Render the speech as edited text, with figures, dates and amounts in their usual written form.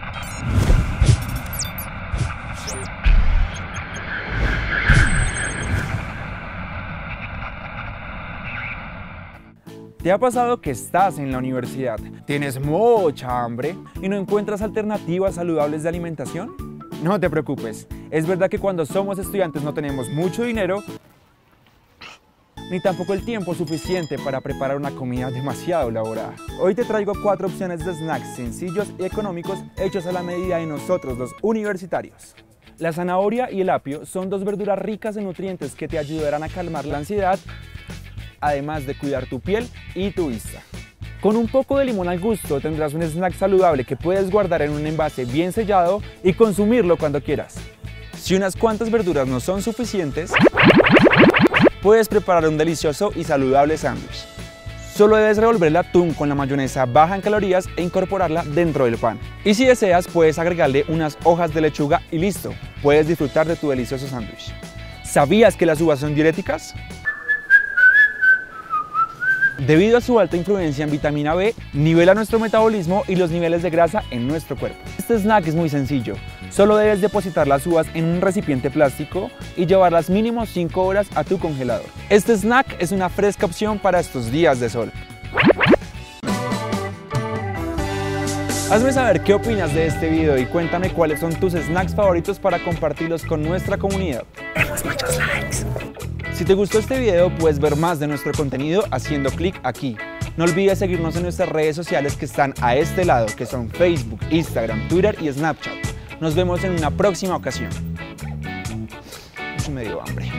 ¿Te ha pasado que estás en la universidad, tienes mucha hambre y no encuentras alternativas saludables de alimentación? No te preocupes, es verdad que cuando somos estudiantes no tenemos mucho dinero ni tampoco el tiempo suficiente para preparar una comida demasiado elaborada. Hoy te traigo 4 opciones de snacks sencillos y económicos hechos a la medida de nosotros los universitarios. La zanahoria y el apio son 2 verduras ricas en nutrientes que te ayudarán a calmar la ansiedad, además de cuidar tu piel y tu vista. Con un poco de limón al gusto tendrás un snack saludable que puedes guardar en un envase bien sellado y consumirlo cuando quieras. Si unas cuantas verduras no son suficientes, puedes preparar un delicioso y saludable sándwich. Solo debes revolver el atún con la mayonesa baja en calorías e incorporarla dentro del pan. Y si deseas, puedes agregarle unas hojas de lechuga y listo, puedes disfrutar de tu delicioso sándwich. ¿Sabías que las uvas son diuréticas? Debido a su alta influencia en vitamina B, nivela nuestro metabolismo y los niveles de grasa en nuestro cuerpo. Este snack es muy sencillo, solo debes depositar las uvas en un recipiente plástico y llevarlas mínimo 5 horas a tu congelador. Este snack es una fresca opción para estos días de sol. Hazme saber qué opinas de este video y cuéntame cuáles son tus snacks favoritos para compartirlos con nuestra comunidad. Queremos muchos likes. Si te gustó este video, puedes ver más de nuestro contenido haciendo clic aquí. No olvides seguirnos en nuestras redes sociales que están a este lado, que son Facebook, Instagram, Twitter y Snapchat. Nos vemos en una próxima ocasión. Me dio hambre.